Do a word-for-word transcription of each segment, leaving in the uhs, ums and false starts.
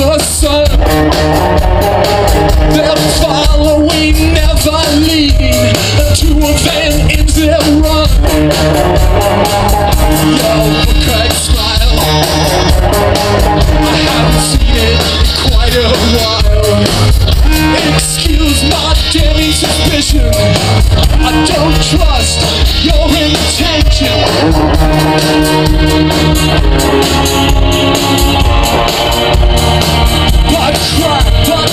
the sun. They're following, never leading to a van in their run. Yo, Buckeye smile, I haven't seen it in quite a while. Excuse my damning suspicion, I don't trust your intention. But crap, but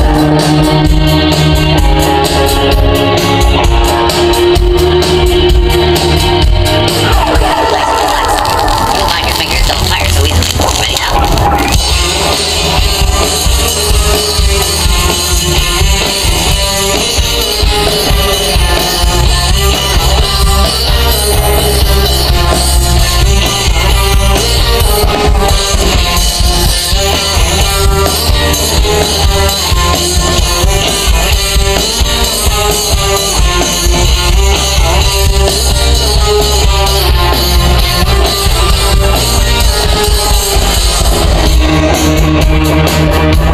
find your fingers don't fire so easily. Ready now? We'll be right back.